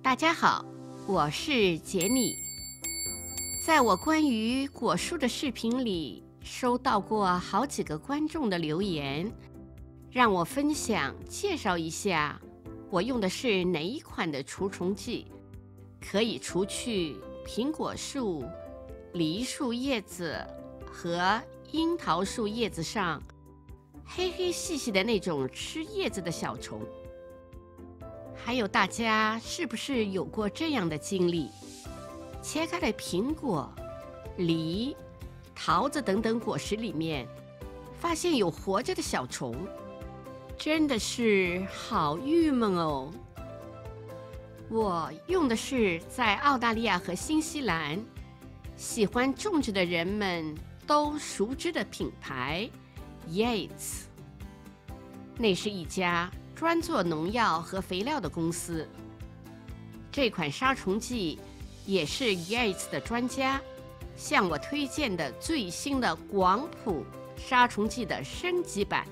大家好，我是杰妮。在我关于果树的视频里，收到过好几个观众的留言，让我分享介绍一下我用的是哪一款的除虫剂，可以除去苹果树、梨树叶子和樱桃树叶子上黑黑细细的那种吃叶子的小虫。还有大家是不是有过这样的经历？切开了苹果、梨、桃子等等果实里面，发现有活着的小虫，真的是好郁闷哦。我用的是在澳大利亚和新西兰喜欢种植的人们都熟知的品牌 Yates， 那是一家专做农药和肥料的公司。这款杀虫剂也是 Yates 的专家向我推荐的最新的广谱杀虫剂的升级版。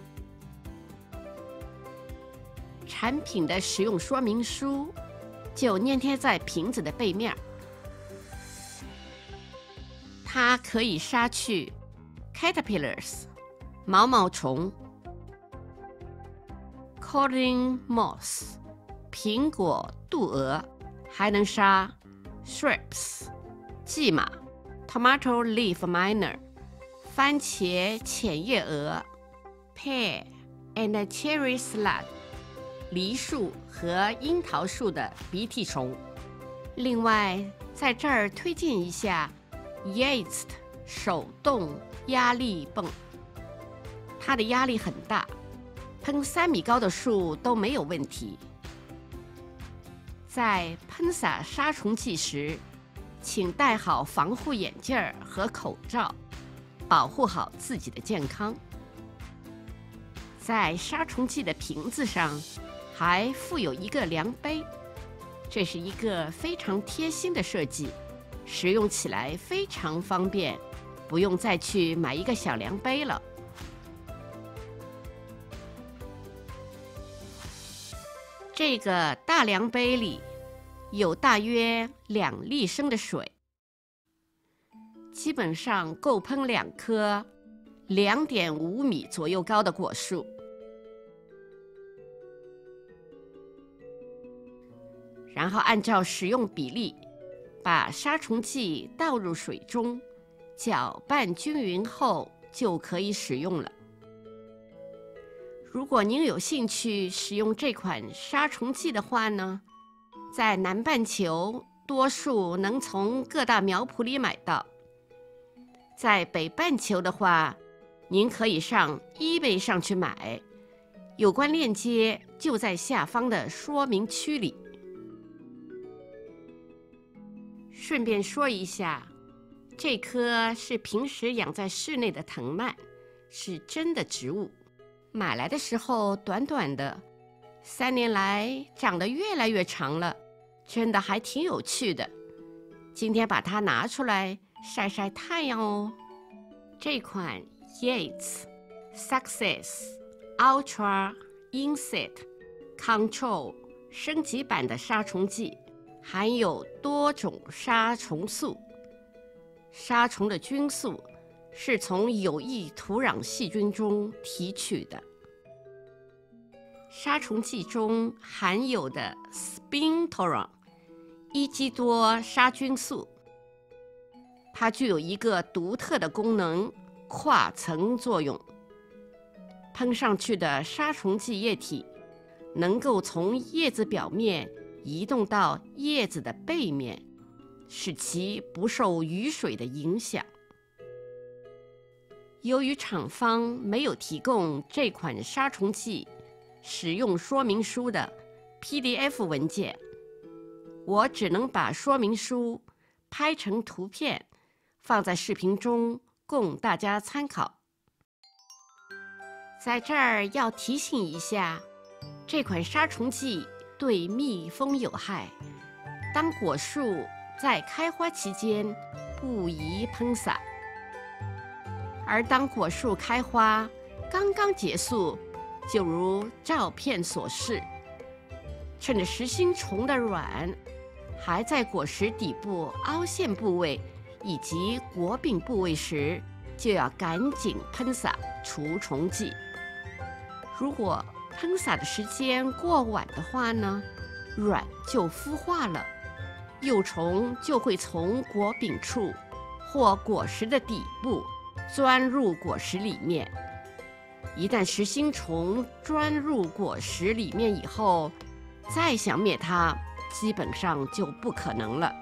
产品的使用说明书就粘贴在瓶子的背面。它可以杀去 caterpillars 毛毛虫、codling moth 苹果杜蛾，还能杀 thrips 蓟马、tomato leaf miner 番茄浅叶蛾、pear and cherry slug 梨树和樱桃树的鼻涕虫。另外，在这儿推荐一下 Yates 手动压力泵，它的压力很大，喷3米高的树都没有问题。在喷洒杀虫剂时，请戴好防护眼镜和口罩，保护好自己的健康。在杀虫剂的瓶子上还附有一个量杯，这是一个非常贴心的设计，使用起来非常方便，不用再去买一个小量杯了。这个大量杯里有大约2立升的水，基本上够喷2棵2.5米左右高的果树。然后按照使用比例，把杀虫剂倒入水中，搅拌均匀后就可以使用了。如果您有兴趣使用这款杀虫剂的话呢，在南半球多数能从各大苗圃里买到，在北半球的话，您可以上 eBay 上去买，有关链接就在下方的说明区里。顺便说一下，这棵是平时养在室内的藤蔓，是真的植物。买来的时候短短的，3年来长得越来越长了，真的还挺有趣的。今天把它拿出来晒晒太阳哦。这款 Yates Success Ultra Insect Control 升级版的杀虫剂含有多种杀虫素，杀虫的菌素是从有益土壤细菌中提取的。杀虫剂中含有的 spinetoram 伊基多杀菌素，它具有一个独特的功能——跨层作用。喷上去的杀虫剂液体能够从叶子表面移动到叶子的背面，使其不受雨水的影响。由于厂方没有提供这款杀虫剂使用说明书的 PDF 文件，我只能把说明书拍成图片放在视频中供大家参考。在这儿要提醒一下，这款杀虫剂对蜜蜂有害，当果树在开花期间不宜喷洒，而当果树开花刚刚结束，就如照片所示，趁着实心虫的卵还在果实底部凹陷部位以及果柄部位时，就要赶紧喷洒除虫剂。如果喷洒的时间过晚的话呢，卵就孵化了，幼虫就会从果柄处或果实的底部钻入果实里面。一旦实心虫钻入果实里面以后，再想灭它，基本上就不可能了。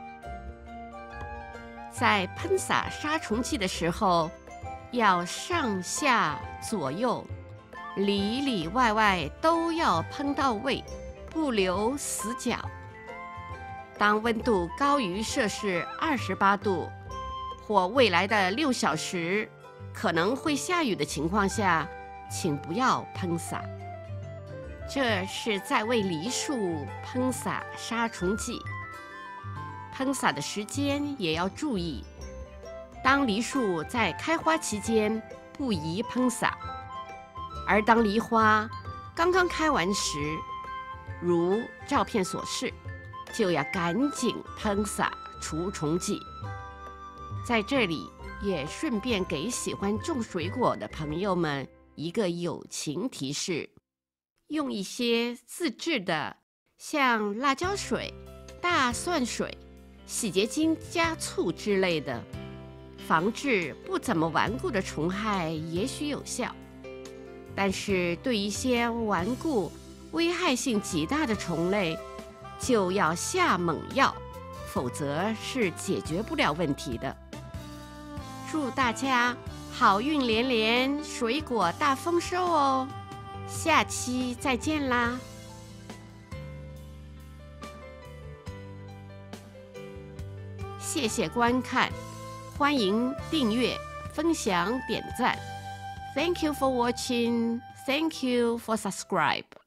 在喷洒杀虫剂的时候，要上下左右、里里外外都要喷到位，不留死角。当温度高于摄氏28度，或未来的6小时可能会下雨的情况下，请不要喷洒。这是在为梨树喷洒杀虫剂。喷洒的时间也要注意，当梨树在开花期间不宜喷洒，而当梨花刚刚开完时，如照片所示，就要赶紧喷洒除虫剂。在这里也顺便给喜欢种水果的朋友们一个友情提示，用一些自制的像辣椒水、大蒜水、洗洁精加醋之类的，防治不怎么顽固的虫害也许有效，但是对一些顽固、危害性极大的虫类，就要下猛药，否则是解决不了问题的。祝大家好运连连，水果大丰收哦！下期再见啦！谢谢观看，欢迎订阅、分享、点赞。Thank you for watching. Thank you for subscribe.